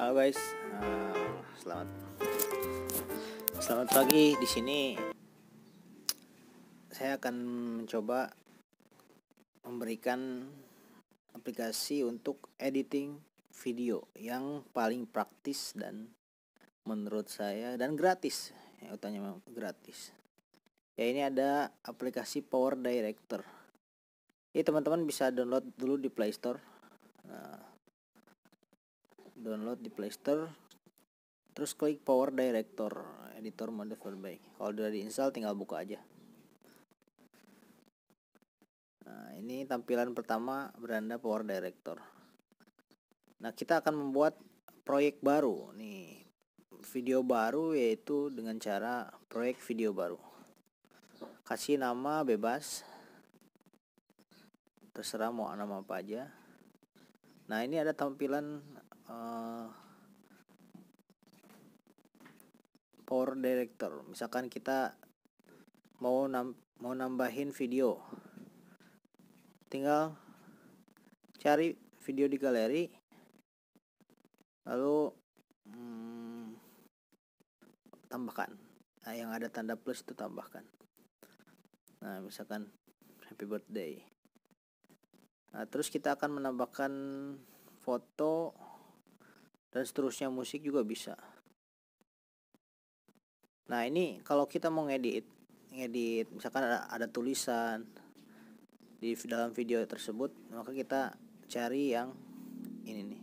Halo guys, selamat selamat pagi. Di sini saya akan mencoba memberikan aplikasi untuk editing video yang paling praktis dan menurut saya dan gratis. Yang utama gratis. Ya, ini ada aplikasi Power Director. Ini teman-teman bisa download dulu di Play Store. Download di Play Store, terus klik Power Director, editor mode verbaik. Kalau udah diinstal tinggal buka aja. Nah, ini tampilan pertama beranda Power Director. Nah, kita akan membuat proyek baru nih, video baru, yaitu dengan cara proyek video baru. Kasih nama bebas, terserah mau nama apa aja. Nah, ini ada tampilan Power Director. Misalkan kita mau nambahin video, tinggal cari video di galeri, lalu tambahkan. Nah, yang ada tanda plus itu tambahkan. Nah, misalkan happy birthday. Nah, terus kita akan menambahkan foto dan seterusnya, musik juga bisa. Nah, ini kalau kita mau ngedit misalkan ada tulisan di dalam video tersebut, maka kita cari yang ini nih.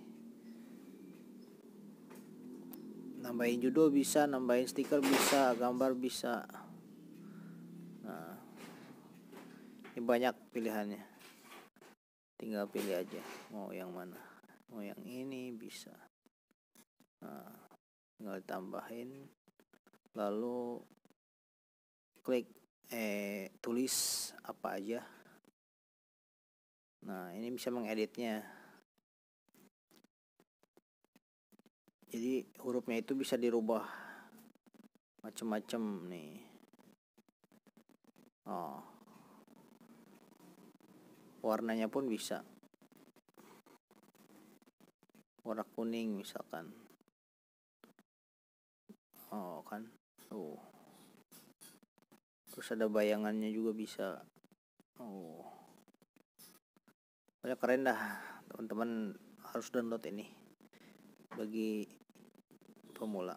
Nambahin judul bisa, nambahin stiker bisa, gambar bisa. Nah, ini banyak pilihannya. Tinggal pilih aja mau yang mana. Mau yang ini bisa. Nah, tinggal tambahin, lalu klik tulis apa aja. Nah, ini bisa mengeditnya. Jadi hurufnya itu bisa dirubah macam-macam nih. Warnanya pun bisa. Warna kuning misalkan. Kan. Terus ada bayangannya juga bisa. Pokoknya keren dah. Teman-teman harus download ini bagi pemula.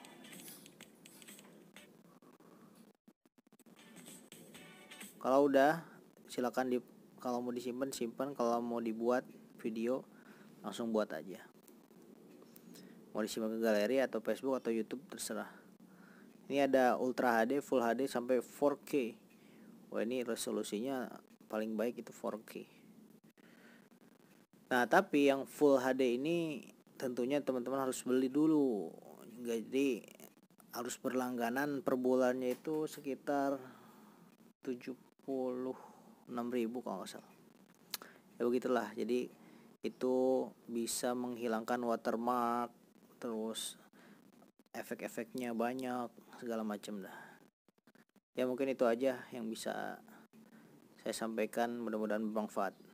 Kalau udah, silakan kalau mau disimpan simpan, kalau mau dibuat video langsung buat aja. Mau disimpan ke galeri atau Facebook atau YouTube terserah. Ini ada Ultra HD, Full HD sampai 4K. Wah, ini resolusinya paling baik itu 4K. Nah, tapi yang Full HD ini tentunya teman-teman harus beli dulu. Jadi harus berlangganan, per bulannya itu sekitar 76.000 kalau nggak salah. Ya begitulah. Jadi itu bisa menghilangkan watermark, terus efek-efeknya banyak, segala macam dah. Ya mungkin itu aja yang bisa saya sampaikan, mudah-mudahan bermanfaat.